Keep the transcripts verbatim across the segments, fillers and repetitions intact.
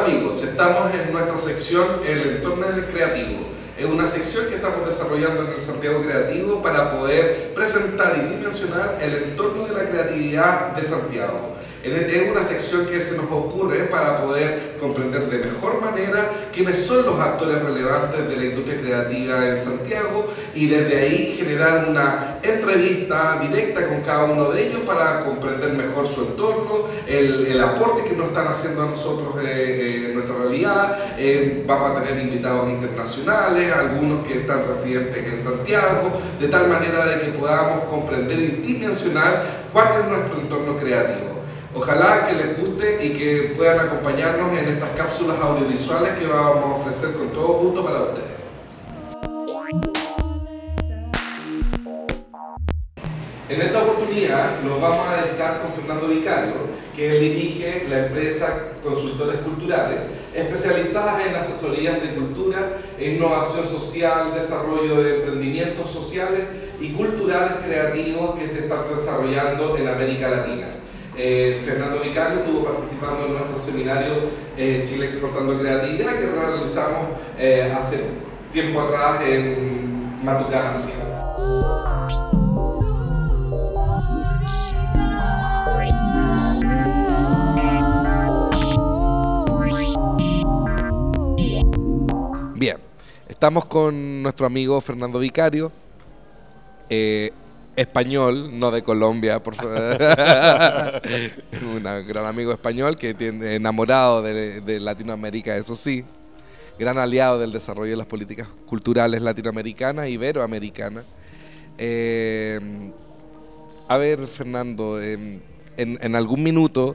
amigos, estamos en nuestra sección El entorno creativo. Es una sección que estamos desarrollando en el Santiago Creativo para poder presentar y dimensionar el entorno de la creatividad de Santiago. Es una sección que se nos ocurre para poder comprender de mejor manera quiénes son los actores relevantes de la industria creativa en Santiago y desde ahí generar una entrevista directa con cada uno de ellos para comprender mejor su entorno, el, el aporte que nos están haciendo a nosotros eh, en nuestra realidad. Eh, vamos a tener invitados internacionales, algunos que están residentes en Santiago, de tal manera de que podamos comprender y dimensionar cuál es nuestro entorno creativo. Ojalá que les guste y que puedan acompañarnos en estas cápsulas audiovisuales que vamos a ofrecer con todo gusto para ustedes. En esta oportunidad nos vamos a dejar con Fernando Vicario, que él dirige la empresa Consultores Culturales, especializadas en asesorías de cultura, innovación social, desarrollo de emprendimientos sociales y culturales creativos que se están desarrollando en América Latina. Eh, Fernando Vicario estuvo participando en nuestro seminario eh, Chile Exportando Creatividad que realizamos eh, hace tiempo atrás en Matucana. Bien, estamos con nuestro amigo Fernando Vicario, eh, español, no de Colombia, por favor. Un gran amigo español que tiene enamorado de, de Latinoamérica, eso sí, gran aliado del desarrollo de las políticas culturales latinoamericanas, iberoamericanas. Eh, a ver, Fernando, eh, en, en algún minuto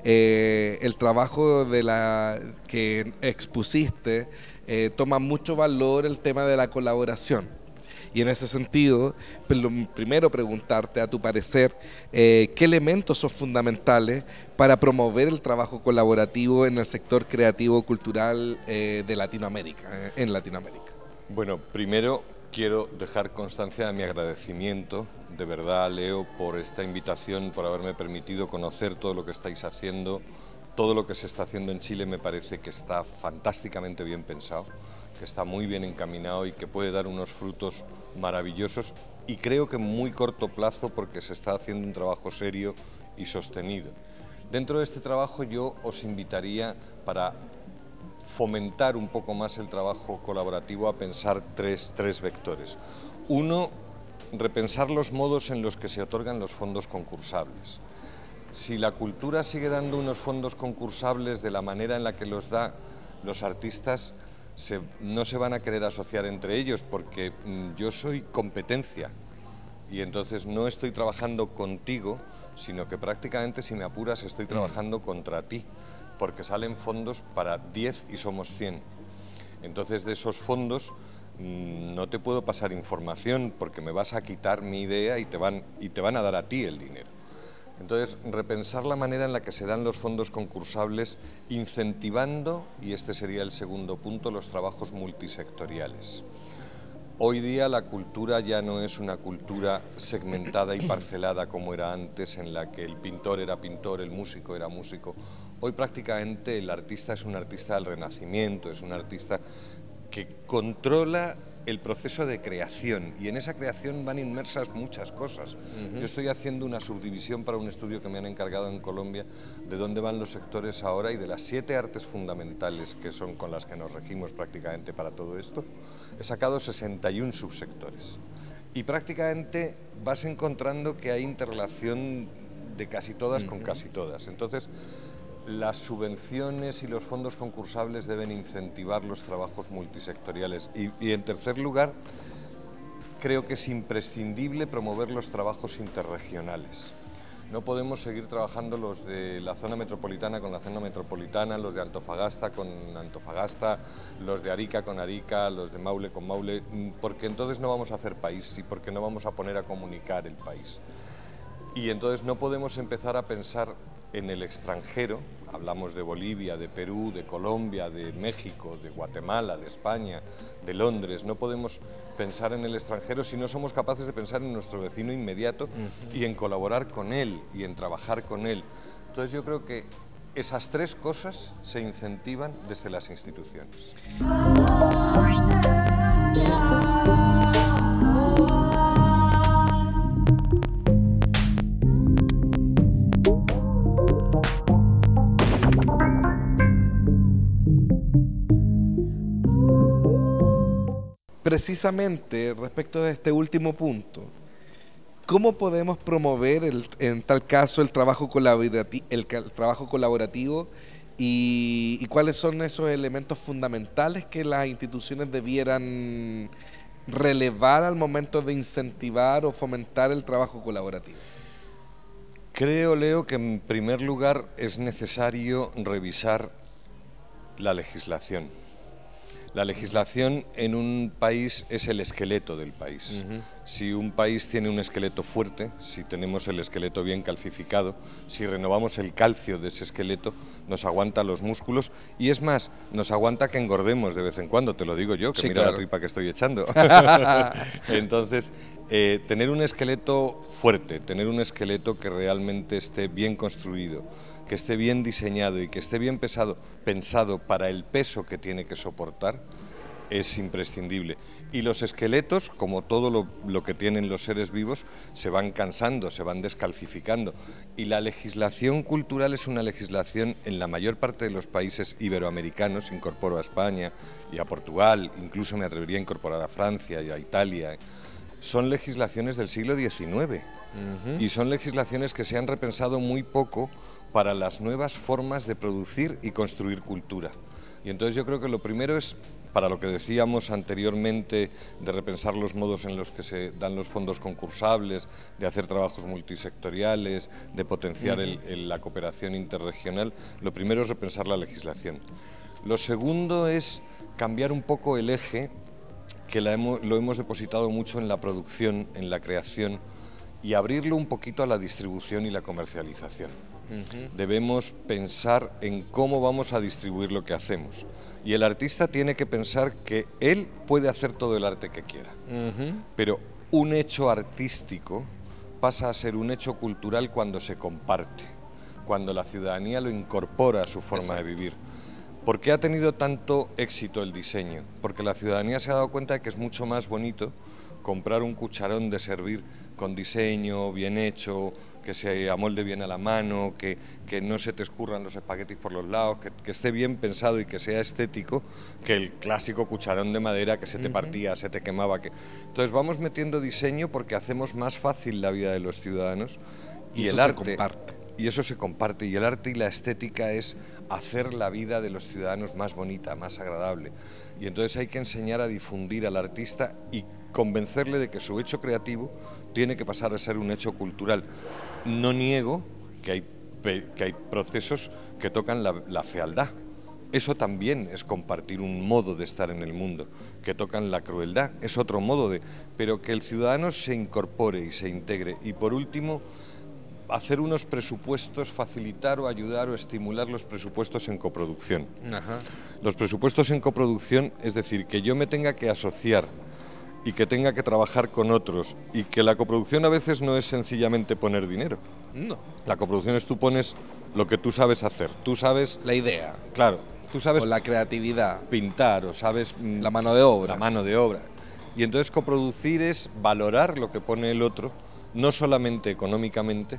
eh, el trabajo de la que expusiste eh, toma mucho valor el tema de la colaboración. Y en ese sentido, primero preguntarte, a tu parecer, eh, ¿qué elementos son fundamentales para promover el trabajo colaborativo en el sector creativo-cultural eh, de Latinoamérica, eh, en Latinoamérica? Bueno, primero quiero dejar constancia de mi agradecimiento, de verdad, Leo, por esta invitación, por haberme permitido conocer todo lo que estáis haciendo. Todo lo que se está haciendo en Chile me parece que está fantásticamente bien pensado, que está muy bien encaminado y que puede dar unos frutos maravillosos y creo que en muy corto plazo porque se está haciendo un trabajo serio y sostenido. Dentro de este trabajo yo os invitaría para fomentar un poco más el trabajo colaborativo a pensar tres, tres vectores. Uno, repensar los modos en los que se otorgan los fondos concursables. Si la cultura sigue dando unos fondos concursables de la manera en la que los da, los artistas se, no se van a querer asociar entre ellos porque mmm, yo soy competencia y entonces no estoy trabajando contigo, sino que prácticamente, si me apuras, estoy trabajando contra ti, porque salen fondos para diez y somos cien. Entonces de esos fondos mmm, no te puedo pasar información porque me vas a quitar mi idea y te van, y te van a dar a ti el dinero. Entonces, repensar la manera en la que se dan los fondos concursables, incentivando, y este sería el segundo punto, los trabajos multisectoriales. Hoy día la cultura ya no es una cultura segmentada y parcelada como era antes, en la que el pintor era pintor, el músico era músico. Hoy prácticamente el artista es un artista del Renacimiento, es un artista que controla el proceso de creación y en esa creación van inmersas muchas cosas. Uh-huh. Yo estoy haciendo una subdivisión para un estudio que me han encargado en Colombia de dónde van los sectores ahora y de las siete artes fundamentales que son con las que nos regimos prácticamente para todo esto, he sacado sesenta y un subsectores y prácticamente vas encontrando que hay interrelación de casi todas uh-huh. con casi todas. Entonces, las subvenciones y los fondos concursables deben incentivar los trabajos multisectoriales y, y en tercer lugar, creo que es imprescindible promover los trabajos interregionales. No podemos seguir trabajando los de la zona metropolitana con la zona metropolitana, los de Antofagasta con Antofagasta, los de Arica con Arica, los de Maule con Maule, porque entonces no vamos a hacer país y porque no vamos a poner a comunicar el país. Y entonces no podemos empezar a pensar en el extranjero, hablamos de Bolivia, de Perú, de Colombia, de México, de Guatemala, de España, de Londres. No podemos pensar en el extranjero si no somos capaces de pensar en nuestro vecino inmediato uh-huh. y en colaborar con él y en trabajar con él. Entonces yo creo que Esas tres cosas se incentivan desde las instituciones. Precisamente respecto de este último punto, ¿cómo podemos promover el, en tal caso el trabajo colaborativo, el, el trabajo colaborativo y, y cuáles son esos elementos fundamentales que las instituciones debieran relevar al momento de incentivar o fomentar el trabajo colaborativo? Creo, Leo, que en primer lugar es necesario revisar la legislación. La legislación en un país es el esqueleto del país. Uh-huh. Si un país tiene un esqueleto fuerte, si tenemos el esqueleto bien calcificado, si renovamos el calcio de ese esqueleto, nos aguanta los músculos y es más, nos aguanta que engordemos de vez en cuando, te lo digo yo, que sí, mira claro. La tripa que estoy echando. Entonces, eh, tener un esqueleto fuerte, tener un esqueleto que realmente esté bien construido, que esté bien diseñado y que esté bien pesado, pensado para el peso que tiene que soportar, es imprescindible. Y los esqueletos, como todo lo, lo que tienen los seres vivos, se van cansando, se van descalcificando. Y la legislación cultural es una legislación en la mayor parte de los países iberoamericanos, incorporo a España y a Portugal, incluso me atrevería a incorporar a Francia y a Italia. Son legislaciones del siglo diecinueve. Uh-huh. Y son legislaciones que se han repensado muy poco para las nuevas formas de producir y construir cultura. Y entonces yo creo que lo primero es, para lo que decíamos anteriormente, de repensar los modos en los que se dan los fondos concursables, de hacer trabajos multisectoriales, de potenciar uh-huh. el, el, la cooperación interregional, lo primero es repensar la legislación. Lo segundo es cambiar un poco el eje, que la hemos, lo hemos depositado mucho en la producción, en la creación, y abrirlo un poquito a la distribución y la comercialización. Uh-huh. Debemos pensar en cómo vamos a distribuir lo que hacemos. Y el artista tiene que pensar que él puede hacer todo el arte que quiera. Uh-huh. Pero un hecho artístico pasa a ser un hecho cultural cuando se comparte, cuando la ciudadanía lo incorpora a su forma Exacto. de vivir. ¿Por qué ha tenido tanto éxito el diseño? Porque la ciudadanía se ha dado cuenta de que es mucho más bonito comprar un cucharón de servir con diseño, bien hecho, que se amolde bien a la mano, que, que no se te escurran los espaguetis por los lados, que, que esté bien pensado y que sea estético, que el clásico cucharón de madera que se te uh-huh. partía, se te quemaba. Que... Entonces vamos metiendo diseño porque hacemos más fácil la vida de los ciudadanos y, y el arte. Se comparte. Y eso se comparte, y el arte y la estética es hacer la vida de los ciudadanos más bonita, más agradable. Y entonces hay que enseñar a difundir al artista y convencerle de que su hecho creativo tiene que pasar a ser un hecho cultural. No niego que hay, que hay procesos que tocan la, la fealdad. Eso también es compartir un modo de estar en el mundo, que tocan la crueldad, es otro modo de... Pero que el ciudadano se incorpore y se integre. Y por último, hacer unos presupuestos, facilitar o ayudar o estimular los presupuestos en coproducción. Ajá. Los presupuestos en coproducción, es decir, que yo me tenga que asociar y que tenga que trabajar con otros, y que la coproducción a veces no es sencillamente poner dinero. No. La coproducción es tú pones lo que tú sabes hacer, tú sabes... La idea. Claro, tú sabes... O la creatividad. Pintar, o sabes... La mano de obra. La mano de obra. Y entonces coproducir es valorar lo que pone el otro, no solamente económicamente,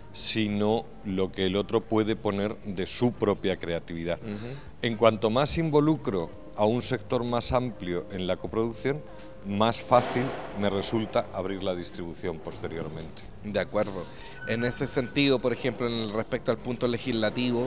sino lo que el otro puede poner de su propia creatividad. Uh-huh. En cuanto más involucro a un sector más amplio en la coproducción, más fácil me resulta abrir la distribución posteriormente. De acuerdo. En ese sentido, por ejemplo, en el respecto al punto legislativo,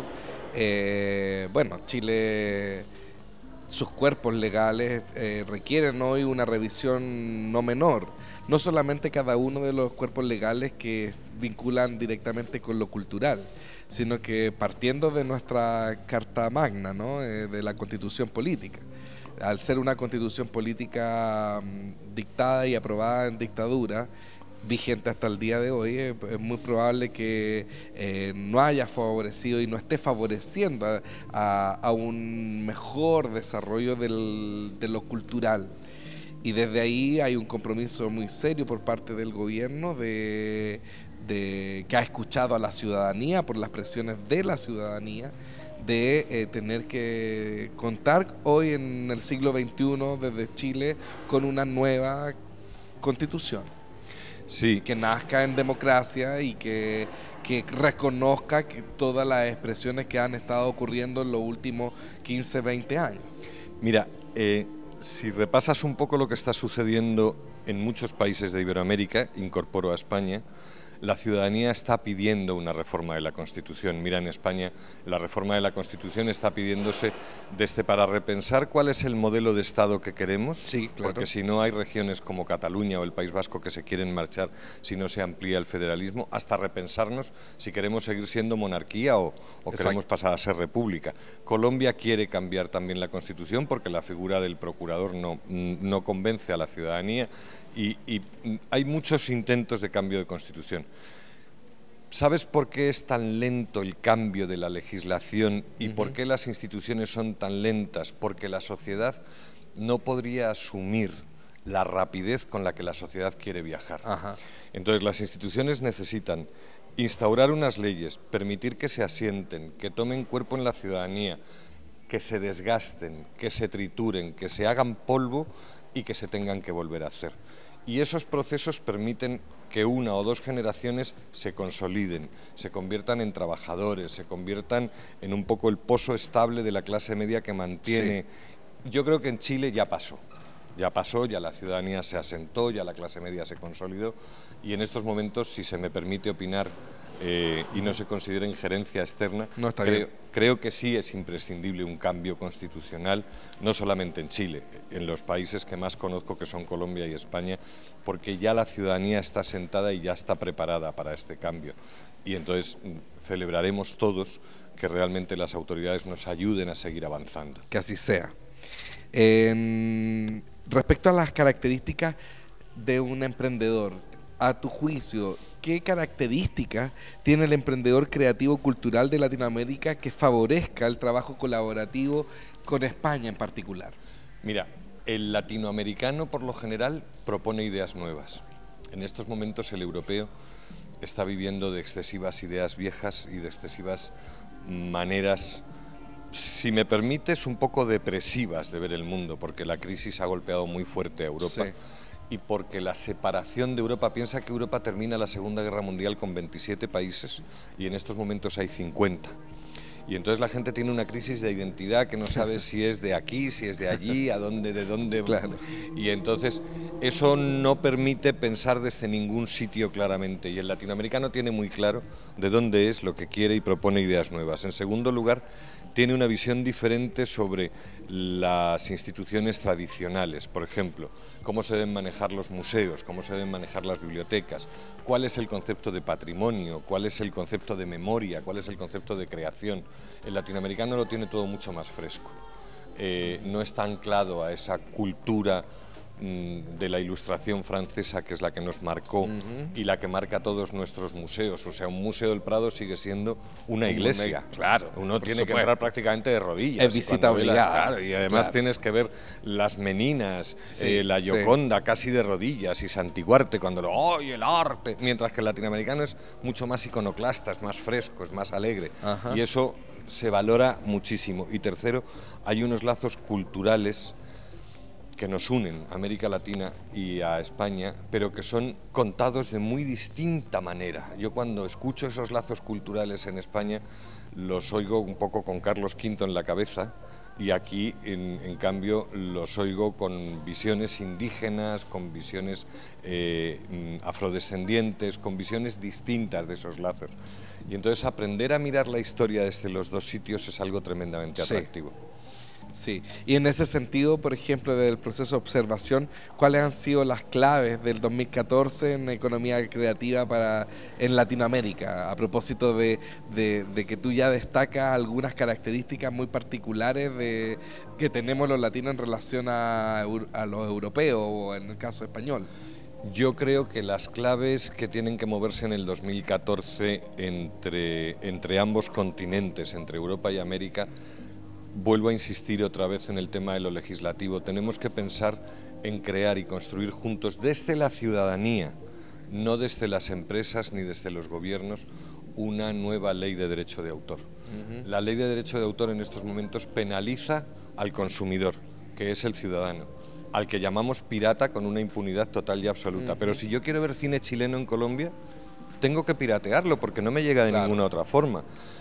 eh, bueno, Chile, sus cuerpos legales eh, requieren hoy una revisión no menor. No solamente cada uno de los cuerpos legales que vinculan directamente con lo cultural, sino que partiendo de nuestra Carta Magna, ¿no? eh, de la Constitución Política. Al ser una constitución política um, dictada y aprobada en dictadura, vigente hasta el día de hoy, es, es muy probable que eh, no haya favorecido y no esté favoreciendo a, a, a un mejor desarrollo del, de lo cultural. Y desde ahí hay un compromiso muy serio por parte del gobierno de, de, que ha escuchado a la ciudadanía por las presiones de la ciudadanía, de eh, tener que contar hoy en el siglo veintiuno desde Chile con una nueva constitución. Sí. Que nazca en democracia y que, que reconozca que todas las expresiones que han estado ocurriendo en los últimos quince, veinte años. Mira, eh, si repasas un poco lo que está sucediendo en muchos países de Iberoamérica, incorporo a España, la ciudadanía está pidiendo una reforma de la Constitución. Mira, en España la reforma de la Constitución está pidiéndose desde para repensar cuál es el modelo de Estado que queremos, sí, claro. Porque si no hay regiones como Cataluña o el País Vasco que se quieren marchar si no se amplía el federalismo, hasta repensarnos si queremos seguir siendo monarquía o, o queremos pasar a ser república. Colombia quiere cambiar también la Constitución porque la figura del procurador no, no convence a la ciudadanía y, y hay muchos intentos de cambio de Constitución. ¿Sabes por qué es tan lento el cambio de la legislación y uh-huh. por qué las instituciones son tan lentas? Porque la sociedad no podría asumir la rapidez con la que la sociedad quiere viajar. Uh-huh. Entonces las instituciones necesitan instaurar unas leyes, permitir que se asienten, que tomen cuerpo en la ciudadanía, que se desgasten, que se trituren, que se hagan polvo y que se tengan que volver a hacer. Y esos procesos permiten que una o dos generaciones se consoliden, se conviertan en trabajadores, se conviertan en un poco el pozo estable de la clase media que mantiene. Sí. Yo creo que en Chile ya pasó, ya pasó, ya la ciudadanía se asentó, ya la clase media se consolidó y en estos momentos, si se me permite opinar eh, y no se considera injerencia externa, no está creo, bien. creo que sí es imprescindible un cambio constitucional, no solamente en Chile, en los países que más conozco, que son Colombia y España, porque ya la ciudadanía está sentada y ya está preparada para este cambio. Y entonces celebraremos todos que realmente las autoridades nos ayuden a seguir avanzando. Que así sea. Eh, respecto a las características de un emprendedor, a tu juicio, ¿qué características tiene el emprendedor creativo cultural de Latinoamérica que favorezca el trabajo colaborativo con España en particular? Mira, el latinoamericano por lo general propone ideas nuevas. En estos momentos el europeo está viviendo de excesivas ideas viejas y de excesivas maneras, si me permites, un poco depresivas de ver el mundo, porque la crisis ha golpeado muy fuerte a Europa. Sí. Y porque la separación de Europa, piensa que Europa termina la Segunda Guerra Mundial con veintisiete países y en estos momentos hay cincuenta. Y entonces la gente tiene una crisis de identidad que no sabe si es de aquí, si es de allí, a dónde, de dónde. Claro. Y entonces eso no permite pensar desde ningún sitio claramente. Y el latinoamericano tiene muy claro de dónde es, lo que quiere y propone ideas nuevas. En segundo lugar, tiene una visión diferente sobre las instituciones tradicionales. Por ejemplo, cómo se deben manejar los museos, cómo se deben manejar las bibliotecas, cuál es el concepto de patrimonio, cuál es el concepto de memoria, cuál es el concepto de creación. El latinoamericano lo tiene todo mucho más fresco. Eh, no está anclado a esa cultura mmm, de la Ilustración francesa, que es la que nos marcó uh-huh. y la que marca todos nuestros museos. O sea, un museo del Prado sigue siendo una iglesia. Una, claro. Uno tiene supuesto. que entrar prácticamente de rodillas. Es visita obligada. Claro, y además claro. tienes que ver las Meninas, sí, eh, la Gioconda sí. casi de rodillas y Santiguarte cuando lo ¡ay, el arte! Mientras que el latinoamericano es mucho más iconoclasta, es más fresco, es más alegre. Ajá. Y eso se valora muchísimo. Y tercero, hay unos lazos culturales que nos unen a América Latina y a España, pero que son contados de muy distinta manera. Yo cuando escucho esos lazos culturales en España, los oigo un poco con Carlos quinto en la cabeza, y aquí, en, en cambio, los oigo con visiones indígenas, con visiones eh, afrodescendientes, con visiones distintas de esos lazos. Y entonces aprender a mirar la historia desde los dos sitios es algo tremendamente atractivo. Sí. Sí, y en ese sentido, por ejemplo, del proceso de observación, ¿cuáles han sido las claves del dos mil catorce en economía creativa para en Latinoamérica? A propósito de, de, de que tú ya destacas algunas características muy particulares de, que tenemos los latinos en relación a, a los europeos o en el caso español. Yo creo que las claves que tienen que moverse en el dos mil catorce entre, entre ambos continentes, entre Europa y América, vuelvo a insistir otra vez en el tema de lo legislativo. Tenemos que pensar en crear y construir juntos desde la ciudadanía, no desde las empresas ni desde los gobiernos, una nueva ley de derecho de autor. Uh-huh. La ley de derecho de autor en estos momentos penaliza al consumidor, que es el ciudadano, al que llamamos pirata con una impunidad total y absoluta. Uh-huh. Pero si yo quiero ver cine chileno en Colombia, tengo que piratearlo porque no me llega de claro. ninguna otra forma.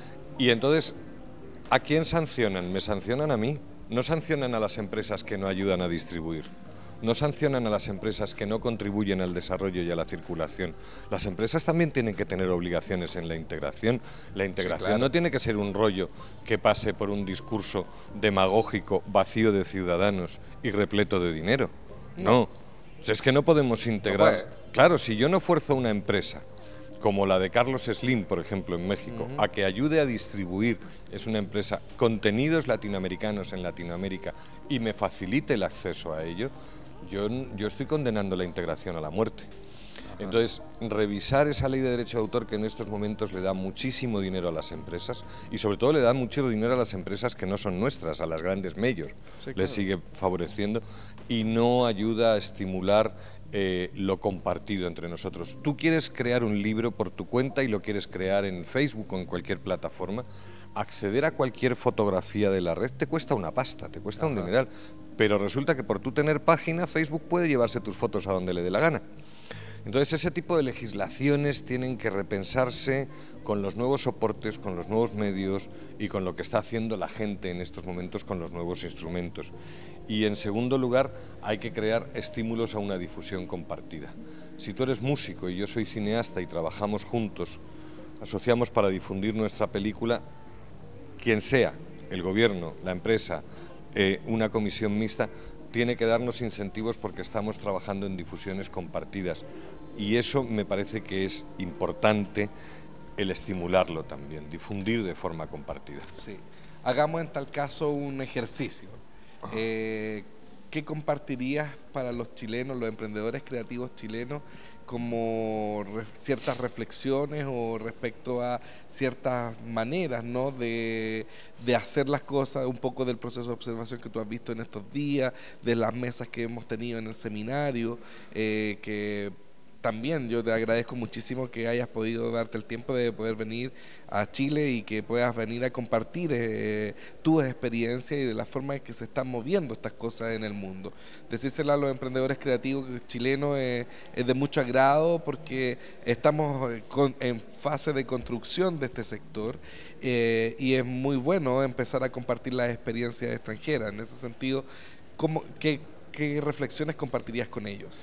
Y entonces, ¿a quién sancionan? Me sancionan a mí. No sancionan a las empresas que no ayudan a distribuir. No sancionan a las empresas que no contribuyen al desarrollo y a la circulación. Las empresas también tienen que tener obligaciones en la integración. La integración sí, claro. no tiene que ser un rollo que pase por un discurso demagógico, vacío de ciudadanos y repleto de dinero. No. no. O sea, es que no podemos integrar... No puede. Claro, si yo no fuerzo una empresa como la de Carlos Slim, por ejemplo, en México, uh-huh. a que ayude a distribuir, es una empresa, contenidos latinoamericanos en Latinoamérica y me facilite el acceso a ello, yo, yo estoy condenando la integración a la muerte. Uh-huh. Entonces, revisar esa ley de derecho de autor que en estos momentos le da muchísimo dinero a las empresas y sobre todo le da mucho dinero a las empresas que no son nuestras, a las grandes majors, sí, claro. les sigue favoreciendo y no ayuda a estimular Eh, lo compartido entre nosotros. Tú quieres crear un libro por tu cuenta y lo quieres crear en Facebook o en cualquier plataforma, acceder a cualquier fotografía de la red te cuesta una pasta, te cuesta Ajá. un dineral, pero resulta que por tú tener página, Facebook puede llevarse tus fotos a donde le dé la gana. Entonces ese tipo de legislaciones tienen que repensarse con los nuevos soportes, con los nuevos medios y con lo que está haciendo la gente en estos momentos con los nuevos instrumentos. Y en segundo lugar, hay que crear estímulos a una difusión compartida. Si tú eres músico y yo soy cineasta y trabajamos juntos, asociamos para difundir nuestra película, quien sea, el gobierno, la empresa, eh, una comisión mixta, tiene que darnos incentivos porque estamos trabajando en difusiones compartidas y eso me parece que es importante el estimularlo también, difundir de forma compartida. Sí. Hagamos en tal caso un ejercicio. Eh, ¿Qué compartirías para los chilenos, los emprendedores creativos chilenos, como re ciertas reflexiones o respecto a ciertas maneras, ¿no? de, de hacer las cosas, un poco del proceso de observación que tú has visto en estos días, de las mesas que hemos tenido en el seminario, eh, que también yo te agradezco muchísimo que hayas podido darte el tiempo de poder venir a Chile y que puedas venir a compartir eh, tus experiencias y de la forma en que se están moviendo estas cosas en el mundo. Decírselo a los emprendedores creativos chilenos eh, es de mucho agrado porque estamos con, en fase de construcción de este sector eh, y es muy bueno empezar a compartir las experiencias extranjeras. En ese sentido, ¿cómo, qué, qué reflexiones compartirías con ellos?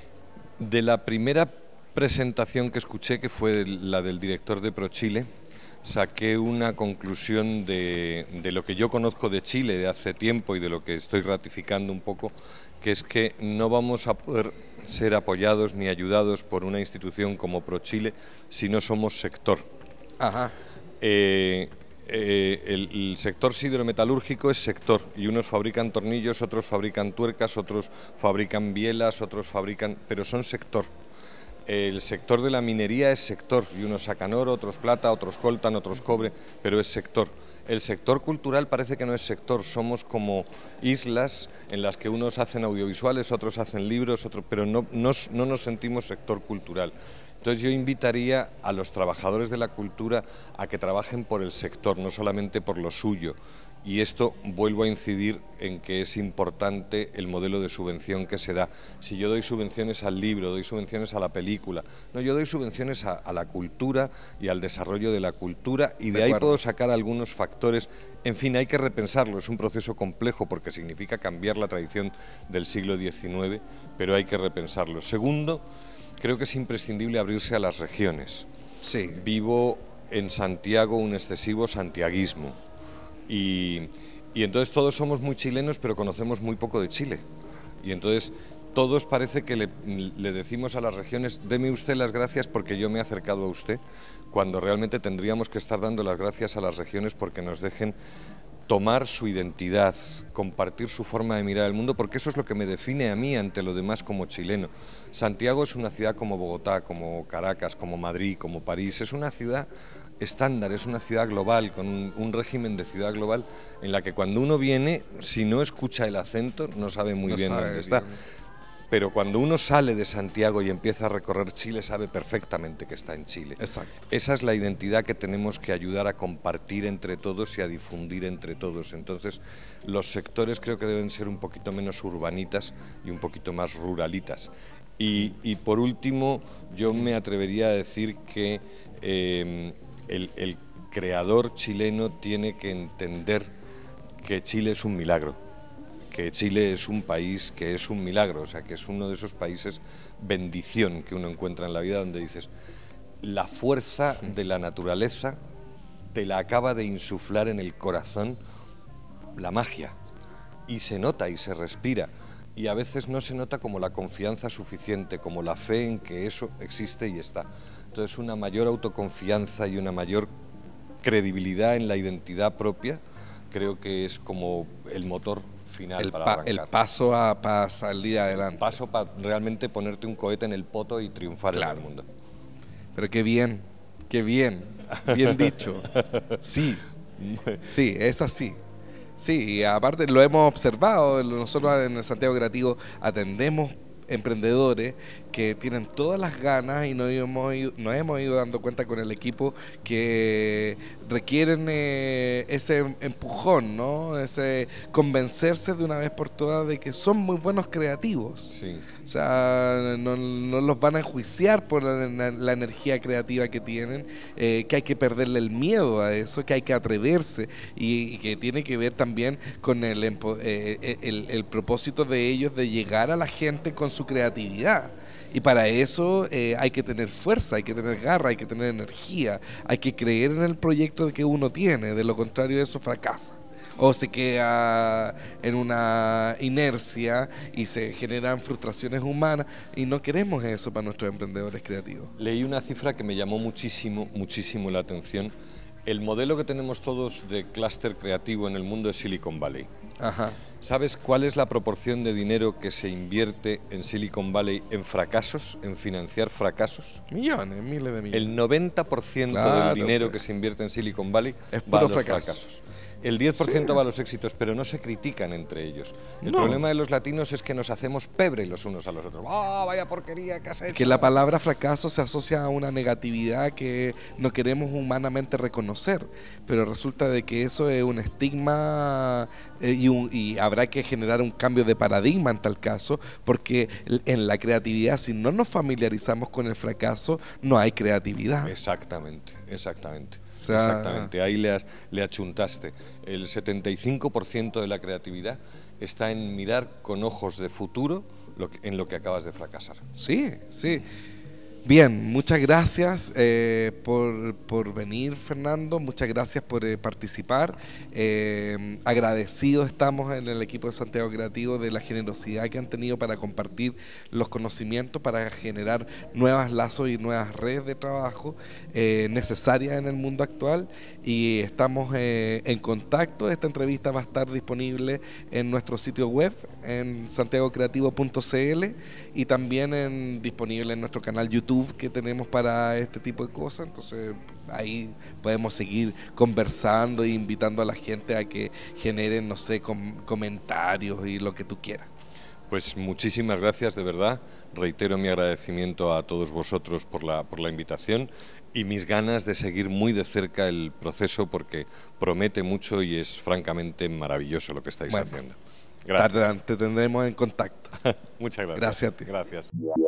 De la primera presentación que escuché, que fue la del director de ProChile, saqué una conclusión de, de lo que yo conozco de Chile de hace tiempo y de lo que estoy ratificando un poco, que es que no vamos a poder ser apoyados ni ayudados por una institución como ProChile si no somos sector. Ajá. Eh, Eh, el, el sector siderometalúrgico es sector y unos fabrican tornillos, otros fabrican tuercas, otros fabrican bielas, otros fabrican... pero son sector. El sector de la minería es sector y unos sacan oro, otros plata, otros coltan, otros cobre, pero es sector. El sector cultural parece que no es sector, somos como islas en las que unos hacen audiovisuales, otros hacen libros, otros, pero no, no, no nos sentimos sector cultural. Entonces yo invitaría a los trabajadores de la cultura a que trabajen por el sector, no solamente por lo suyo. Y esto vuelvo a incidir en que es importante el modelo de subvención que se da. Si yo doy subvenciones al libro, doy subvenciones a la película, no, yo doy subvenciones a, a la cultura y al desarrollo de la cultura y de, de ahí puedo sacar algunos factores. En fin, hay que repensarlo, es un proceso complejo porque significa cambiar la tradición del siglo diecinueve, pero hay que repensarlo. Segundo, creo que es imprescindible abrirse a las regiones. Sí. Vivo en Santiago un excesivo santiaguismo y, y entonces todos somos muy chilenos pero conocemos muy poco de Chile y entonces todos parece que le, le decimos a las regiones deme usted las gracias porque yo me he acercado a usted, cuando realmente tendríamos que estar dando las gracias a las regiones porque nos dejen tomar su identidad, compartir su forma de mirar el mundo, porque eso es lo que me define a mí ante lo demás como chileno. Santiago es una ciudad como Bogotá, como Caracas, como Madrid, como París, es una ciudad estándar, es una ciudad global, con un, un régimen de ciudad global en la que cuando uno viene, si no escucha el acento, no sabe muy no bien sabe dónde está. Bien. Pero cuando uno sale de Santiago y empieza a recorrer Chile, sabe perfectamente que está en Chile. Exacto. Esa es la identidad que tenemos que ayudar a compartir entre todos y a difundir entre todos. Entonces, los sectores creo que deben ser un poquito menos urbanitas y un poquito más ruralitas. Y, y por último, yo me atrevería a decir que eh, el, el creador chileno tiene que entender que Chile es un milagro, que Chile es un país que es un milagro, o sea, que es uno de esos países bendición que uno encuentra en la vida, donde dices, la fuerza de la naturaleza te la acaba de insuflar en el corazón la magia, y se nota y se respira, y a veces no se nota como la confianza suficiente, como la fe en que eso existe y está. Entonces, una mayor autoconfianza y una mayor credibilidad en la identidad propia, creo que es como el motor final El, para pa arrancar. el paso a, para salir adelante. El paso para realmente ponerte un cohete en el poto y triunfar Claro. en el mundo. Pero qué bien, qué bien, bien dicho. Sí, sí, es así. Sí, y aparte lo hemos observado, nosotros en el Santiago Creativo atendemos emprendedores que tienen todas las ganas y nos hemos ido, nos hemos ido dando cuenta con el equipo que requieren eh, ese empujón, ¿no? Ese convencerse de una vez por todas de que son muy buenos creativos. Sí. O sea, no, no los van a enjuiciar por la, la energía creativa que tienen, eh, que hay que perderle el miedo a eso, que hay que atreverse y, y que tiene que ver también con el, eh, el, el propósito de ellos de llegar a la gente con su creatividad. Y para eso eh, hay que tener fuerza, hay que tener garra, hay que tener energía, hay que creer en el proyecto que uno tiene, de lo contrario eso fracasa. O se queda en una inercia y se generan frustraciones humanas y no queremos eso para nuestros emprendedores creativos. Leí una cifra que me llamó muchísimo, muchísimo la atención. El modelo que tenemos todos de clúster creativo en el mundo es Silicon Valley. Ajá. ¿Sabes cuál es la proporción de dinero que se invierte en Silicon Valley en fracasos, en financiar fracasos? Millones, miles de millones. El noventa por ciento Claro, del dinero pues. que se invierte en Silicon Valley Es va puro a los fracaso. fracasos. El diez por ciento Sí. va a los éxitos, pero no se critican entre ellos. El No. problema de los latinos es que nos hacemos pebre los unos a los otros. ¡Ah, vaya porquería que has hecho! Que la palabra fracaso se asocia a una negatividad que no queremos humanamente reconocer, pero resulta de que eso es un estigma eh, y, un, y habrá que generar un cambio de paradigma en tal caso, porque en la creatividad, si no nos familiarizamos con el fracaso, no hay creatividad. Exactamente, exactamente. O sea, exactamente, ahí le, has, le achuntaste. El setenta y cinco por ciento de la creatividad está en mirar con ojos de futuro lo que, en lo que acabas de fracasar. Sí, sí. Bien, muchas gracias eh, por, por venir, Fernando. Muchas gracias por eh, participar. Eh, agradecidos estamos en el equipo de Santiago Creativo de la generosidad que han tenido para compartir los conocimientos, para generar nuevos lazos y nuevas redes de trabajo eh, necesarias en el mundo actual. Y estamos eh, en contacto. Esta entrevista va a estar disponible en nuestro sitio web, en santiago creativo punto c l, y también en, disponible en nuestro canal YouTube que tenemos para este tipo de cosas. Entonces ahí podemos seguir conversando e invitando a la gente a que generen, no sé, com comentarios y lo que tú quieras. Pues muchísimas gracias, de verdad. Reitero mi agradecimiento a todos vosotros por la, por la invitación y mis ganas de seguir muy de cerca el proceso, porque promete mucho y es francamente maravilloso lo que estáis Bueno, haciendo. Gracias. Te tendremos en contacto. Muchas gracias. Gracias a ti. Gracias.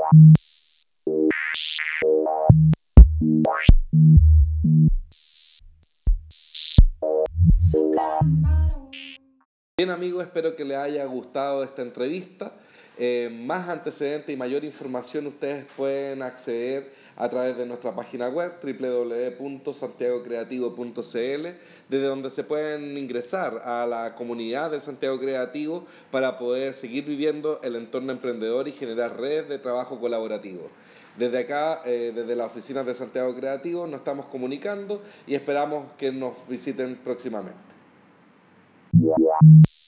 Bien, amigos, espero que les haya gustado esta entrevista. Eh, más antecedentes y mayor información ustedes pueden acceder a través de nuestra página web doble u doble u doble u punto santiago creativo punto c l, desde donde se pueden ingresar a la comunidad de Santiago Creativo para poder seguir viviendo el entorno emprendedor y generar redes de trabajo colaborativo. Desde acá, eh, desde la oficina de Santiago Creativo, nos estamos comunicando y esperamos que nos visiten próximamente.